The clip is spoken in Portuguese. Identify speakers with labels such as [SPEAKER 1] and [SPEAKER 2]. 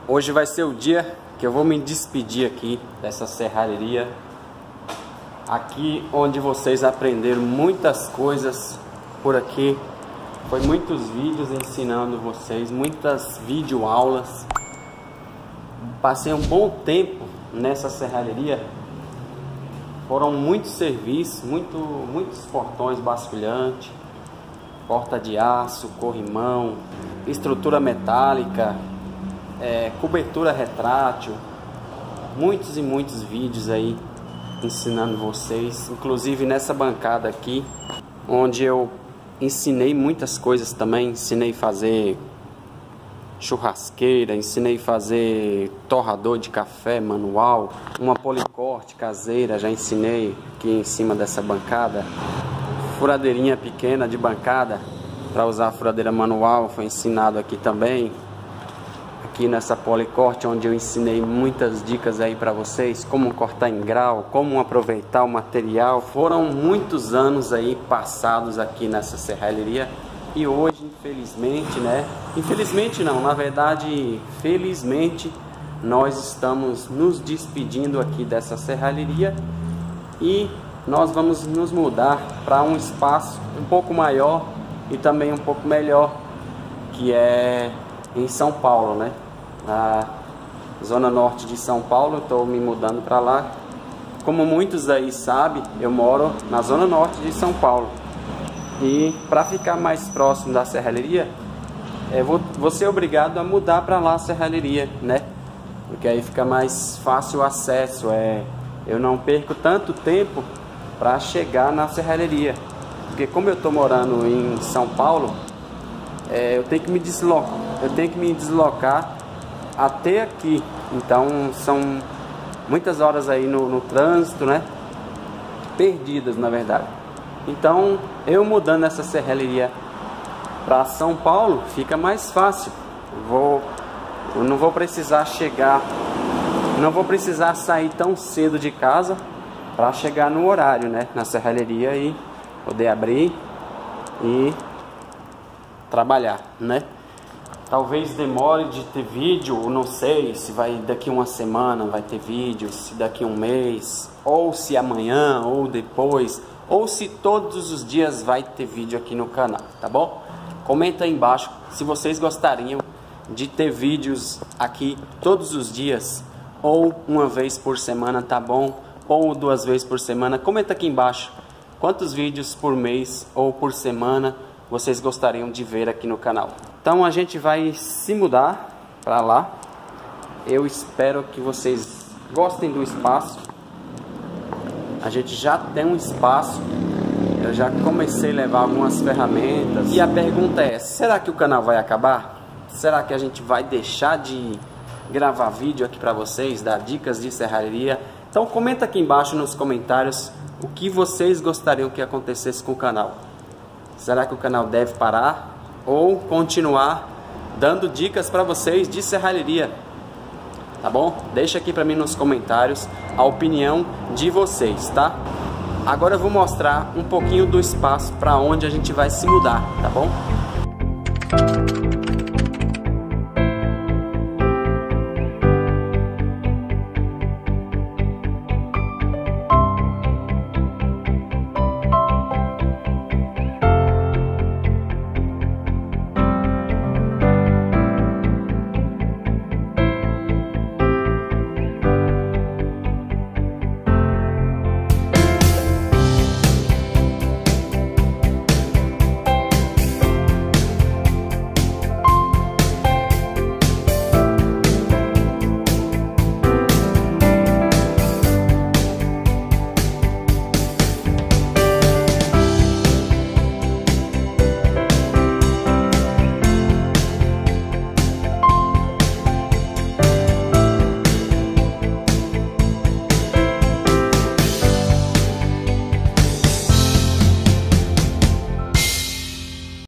[SPEAKER 1] Hoje vai ser o dia que eu vou me despedir aqui dessa serralheria, aqui onde vocês aprenderam muitas coisas por aqui. Foi muitos vídeos ensinando vocês, muitas videoaulas. Passei um bom tempo nessa serralheria. Foram muitos serviços, muitos portões basculhantes, porta de aço, corrimão, estrutura metálica, cobertura retrátil, muitos e muitos vídeos aí ensinando vocês, inclusive nessa bancada aqui, onde eu ensinei muitas coisas também. Ensinei a fazer churrasqueira, ensinei a fazer torrador de café manual, uma policorte caseira, já ensinei aqui em cima dessa bancada, furadeirinha pequena de bancada para usar a furadeira manual, foi ensinado aqui também. Aqui nessa policorte, onde eu ensinei muitas dicas aí para vocês, como cortar em grau, como aproveitar o material. Foram muitos anos aí passados aqui nessa serralheria. E hoje, infelizmente, infelizmente não, na verdade, felizmente, nós estamos nos despedindo aqui dessa serralheria e nós vamos nos mudar para um espaço um pouco maior e também um pouco melhor, que é em São Paulo, né? Na zona norte de São Paulo. Estou me mudando para lá. Como muitos aí sabem, eu moro na zona norte de São Paulo. E para ficar mais próximo da serralheria, vou ser obrigado a mudar para lá a serralheria, né? Porque aí fica mais fácil o acesso. Eu não perco tanto tempo para chegar na serralheria. Porque como eu estou morando em São Paulo, eu tenho que me deslocar até aqui. Então são muitas horas aí no trânsito, né? Perdidas, na verdade. Então, eu mudando essa serralheria para São Paulo, fica mais fácil. Eu não vou precisar sair tão cedo de casa para chegar no horário, né? Na serralheria e poder abrir e trabalhar, né? Talvez demore de ter vídeo, não sei se vai daqui uma semana vai ter vídeo, se daqui um mês, ou se amanhã, ou depois, ou se todos os dias vai ter vídeo aqui no canal, tá bom? Comenta aí embaixo se vocês gostariam de ter vídeos aqui todos os dias, ou uma vez por semana, tá bom? Ou 2 vezes por semana. Comenta aqui embaixo quantos vídeos por mês ou por semana vocês gostariam de ver aqui no canal. Então a gente vai se mudar para lá. Eu espero que vocês gostem do espaço. A gente já tem um espaço. Eu já comecei a levar algumas ferramentas. E a pergunta é: será que o canal vai acabar? Será que a gente vai deixar de gravar vídeo aqui para vocês, dar dicas de serralheria? Então comenta aqui embaixo nos comentários o que vocês gostariam que acontecesse com o canal. Será que o canal deve parar ou continuar dando dicas para vocês de serralheria? Tá bom? Deixa aqui para mim nos comentários a opinião de vocês, tá? Agora eu vou mostrar um pouquinho do espaço para onde a gente vai se mudar, tá bom?